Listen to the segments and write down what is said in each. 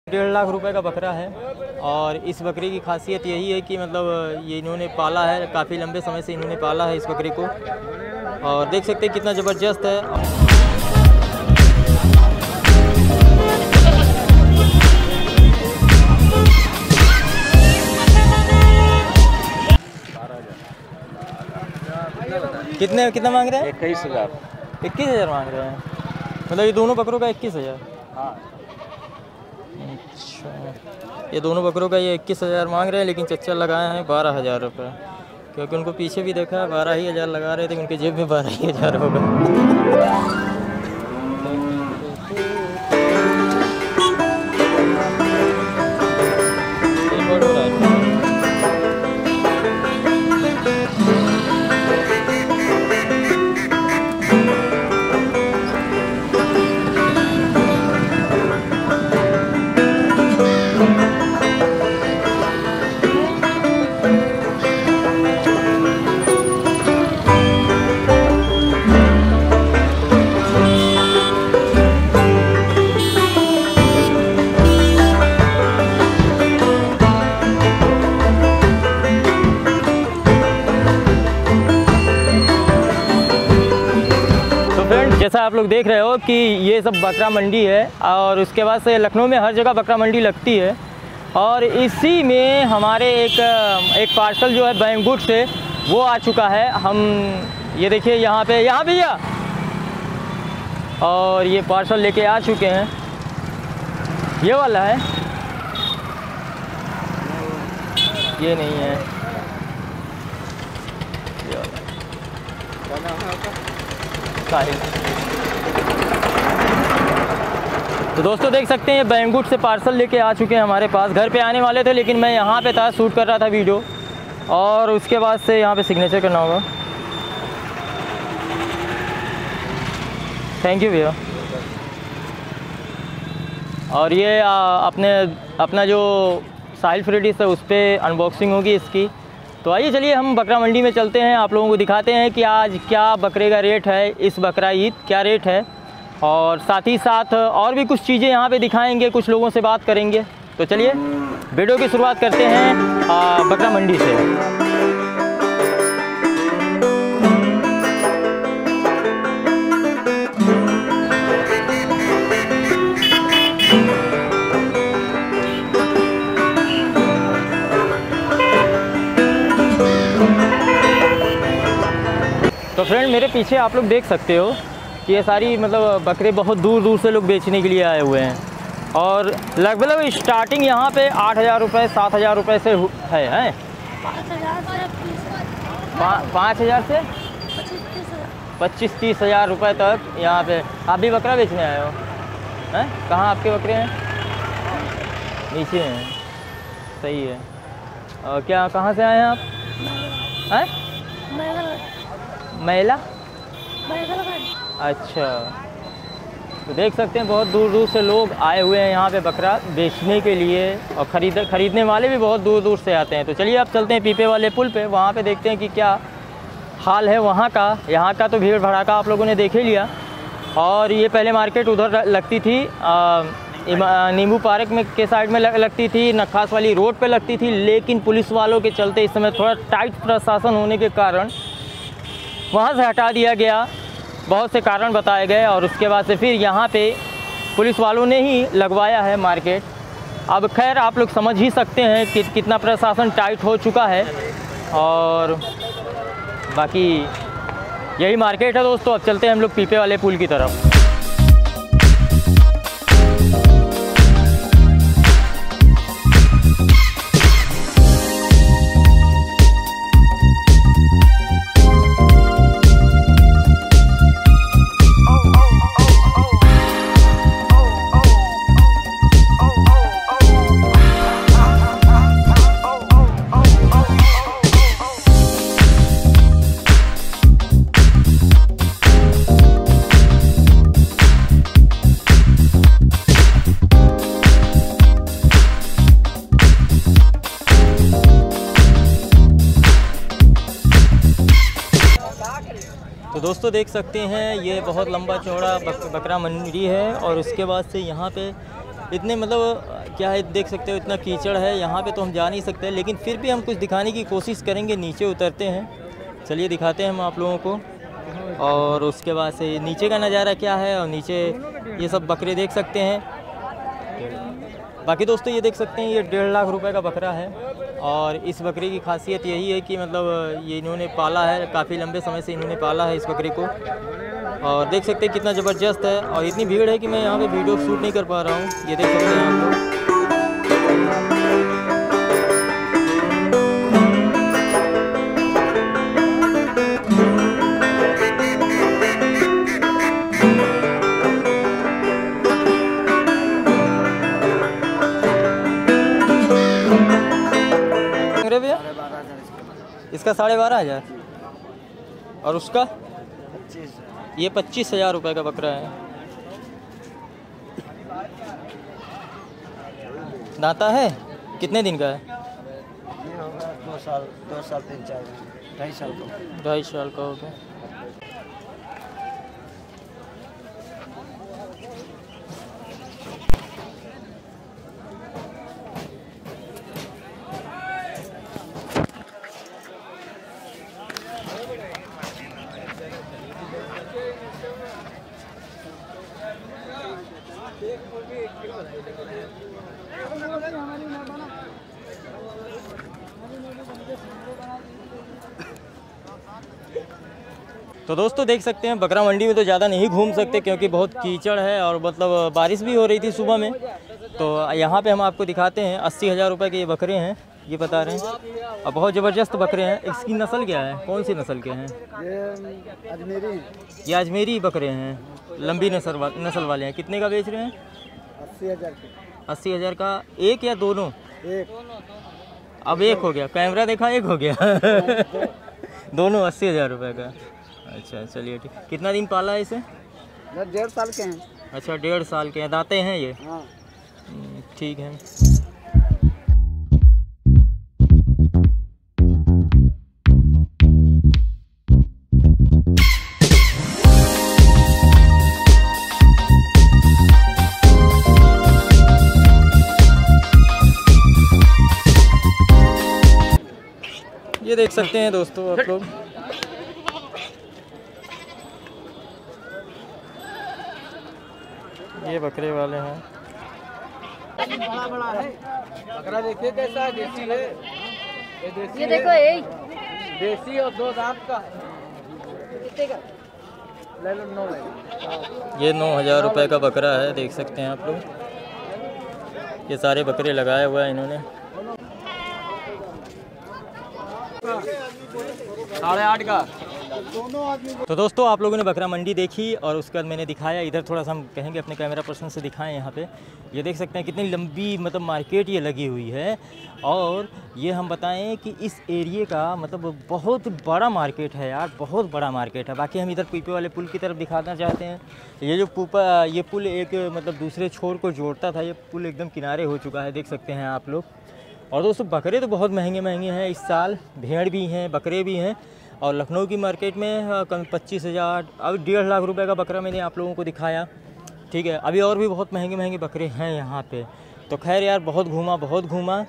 1.5 लाख रुपए का बकरा है और इस बकरे की खासियत यही है कि मतलब ये इन्होंने पाला है, काफ़ी लंबे समय से इन्होंने पाला है इस बकरे को और देख सकते हैं कितना ज़बरदस्त है। कितना मांग रहे हैं? 21,000। 21,000 मांग रहे हैं, मतलब ये दोनों बकरों का 21,000। हाँ। अच्छा, ये दोनों बकरों का ये 21,000 मांग रहे हैं, लेकिन चच्चा लगाए हैं 12,000 रुपये, क्योंकि उनको पीछे भी देखा है 12,000 लगा रहे थे, उनके जेब में 12,000 होगा। जैसा आप लोग देख रहे हो कि ये सब बकरा मंडी है और उसके बाद से लखनऊ में हर जगह बकरा मंडी लगती है और इसी में हमारे एक पार्सल जो है बैंगुट से वो आ चुका है। हम ये देखिए यहाँ भैया, और ये पार्सल लेके आ चुके हैं, ये वाला है, ये नहीं है, ये वाला। तो दोस्तों देख सकते हैं बैंगुट से पार्सल लेके आ चुके हैं हमारे पास। घर पे आने वाले थे लेकिन मैं यहाँ पे था, शूट कर रहा था वीडियो, और उसके बाद से यहाँ पे सिग्नेचर करना होगा। थैंक यू भैया। और ये अपना जो साहिल फ्रेडिस है उस पर अनबॉक्सिंग होगी इसकी। तो आइए चलिए हम बकरा मंडी में चलते हैं, आप लोगों को दिखाते हैं कि आज क्या बकरे का रेट है, इस बकरा ईद क्या रेट है, और साथ ही साथ और भी कुछ चीज़ें यहाँ पे दिखाएंगे, कुछ लोगों से बात करेंगे। तो चलिए वीडियो की शुरुआत करते हैं बकरा मंडी से। तो फ्रेंड मेरे पीछे आप लोग देख सकते हो कि ये सारी मतलब बकरे बहुत दूर दूर से लोग बेचने के लिए आए हुए हैं और लगभग स्टार्टिंग यहाँ पे 8,000 रुपये 7,000 रुपये से है 5,000 से 25-30,000 रुपये तक यहाँ पे। आप भी बकरा बेचने आए हो हैं? कहाँ आपके बकरे हैं? नीचे हैं, सही है। और क्या कहाँ से आए हैं आप? हैं? महिला। अच्छा, तो देख सकते हैं बहुत दूर दूर से लोग आए हुए हैं यहाँ पे बकरा बेचने के लिए, और ख़रीदने वाले भी बहुत दूर दूर से आते हैं। तो चलिए अब चलते हैं पीपे वाले पुल पे, वहाँ पे देखते हैं कि क्या हाल है वहाँ का। यहाँ का तो भीड़ भड़ाका आप लोगों ने देख ही लिया। और ये पहले मार्केट उधर लगती थी, नींबू पार्क में के साइड में लगती थी, नक्खास वाली रोड पे लगती थी, लेकिन पुलिस वालों के चलते इस समय थोड़ा टाइट प्रशासन होने के कारण वहाँ से हटा दिया गया। बहुत से कारण बताए गए और उसके बाद से फिर यहाँ पे पुलिस वालों ने ही लगवाया है मार्केट। अब खैर आप लोग समझ ही सकते हैं कि कितना प्रशासन टाइट हो चुका है। और बाकी यही मार्केट है दोस्तों। अब चलते हैं हम लोग पीपे वाले पुल की तरफ। तो दोस्तों देख सकते हैं ये बहुत लंबा चौड़ा बकरा मंडी है और उसके बाद से यहाँ पे इतने मतलब क्या है देख सकते हो, इतना कीचड़ है यहाँ पे तो हम जा नहीं सकते, लेकिन फिर भी हम कुछ दिखाने की कोशिश करेंगे। नीचे उतरते हैं, चलिए दिखाते हैं हम आप लोगों को। और उसके बाद से नीचे का नज़ारा क्या है, और नीचे ये सब बकरे देख सकते हैं। बाकी दोस्तों ये देख सकते हैं, ये 1.5 लाख रुपए का बकरा है। और इस बकरे की खासियत यही है कि मतलब ये इन्होंने पाला है, काफ़ी लंबे समय से इन्होंने पाला है इस बकरे को। और देख सकते हैं कितना ज़बरदस्त है, और इतनी भीड़ है कि मैं यहाँ पे वीडियो शूट नहीं कर पा रहा हूँ। ये देख सकते हैं आप लोग। भैया इसका 12,500 और उसका 25। ये 25,000 रुपये का बकरा है। दाता है, कितने दिन का है? ये होगा 2 साल 3 4 2.5 साल का। 2.5 साल का होगा। तो दोस्तों देख सकते हैं बकरा मंडी में तो ज़्यादा नहीं घूम सकते क्योंकि बहुत कीचड़ है, और मतलब बारिश भी हो रही थी सुबह में। तो यहाँ पे हम आपको दिखाते हैं 80,000 रुपये के ये बकरे हैं, ये बता रहे हैं, और बहुत ज़बरदस्त बकरे हैं। इसकी नस्ल क्या है, कौन सी नस्ल के हैं? ये अजमेरी। ये अजमेरी बकरे हैं, लंबी नस्ल वाले हैं। कितने का बेच रहे हैं? 80,000 80,000 का एक या दोनों? एक। अब एक हो गया, कैमरा देखा एक हो गया। दोनों 80,000 रुपये का। अच्छा चलिए ठीक। कितना दिन पाला है इसे? 1.5 साल के हैं। अच्छा 1.5 साल के हैं। दाते हैं ये? हाँ। ठीक है। ये देख सकते हैं दोस्तों आप लोग, ये बकरे वाले हैं। बड़ा बड़ा है बकरा, देखिए कैसा है, देसी है ये। देसी ये देखो यही देसी और 2 दांत का। कितने का? ले लो 9। ये 9,000 रुपये का बकरा है, देख सकते हैं आप लोग। ये सारे बकरे लगाए हुए हैं इन्होंने। 8.5 का। तो दोस्तों आप लोगों ने बकरा मंडी देखी, और उसके बाद मैंने दिखाया इधर, थोड़ा सा हम कहेंगे अपने कैमरा पर्सन से दिखाएं। यहाँ पे ये देख सकते हैं कितनी लंबी मतलब मार्केट ये लगी हुई है। और ये हम बताएं कि इस एरिए का मतलब बहुत बड़ा मार्केट है यार, बहुत बड़ा मार्केट है। बाकी हम इधर पीपे वाले पुल की तरफ दिखाना चाहते हैं। ये जो ये पुल एक मतलब दूसरे छोर को जोड़ता था, ये पुल एकदम किनारे हो चुका है, देख सकते हैं आप लोग। और दोस्तों बकरे तो बहुत महंगे महंगे हैं इस साल, भेड़ भी हैं, बकरे भी हैं। और लखनऊ की मार्केट में कम 25,000, अब 1.5 लाख रुपए का बकरा मैंने आप लोगों को दिखाया। ठीक है, अभी और भी बहुत महंगे महंगे बकरे हैं यहाँ पे। तो खैर यार बहुत घूमा।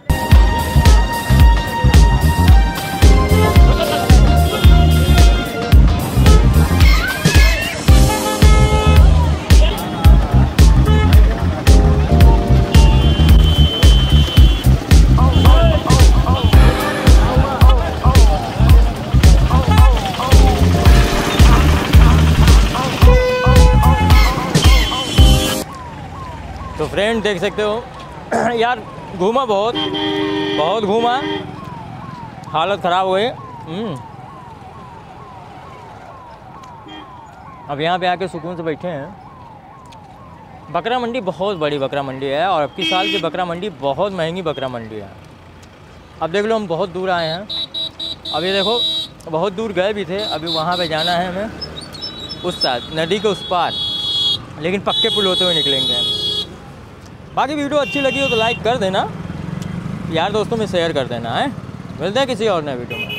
तो फ्रेंड देख सकते हो यार, घूमा बहुत घूमा, हालत ख़राब हो गई। अब यहाँ पे आके सुकून से बैठे हैं। बकरा मंडी बहुत बड़ी बकरा मंडी है, और अब की साल की बकरा मंडी बहुत महंगी बकरा मंडी है। अब देख लो हम बहुत दूर आए हैं, अभी देखो बहुत दूर गए भी थे, अभी वहाँ पे जाना है हमें उस साथ नदी के उस पार, लेकिन पक्के पुल होते हुए निकलेंगे। बाकी वीडियो अच्छी लगी हो तो लाइक कर देना, यार दोस्तों में शेयर कर देना है। मिलते हैं किसी और नए वीडियो में।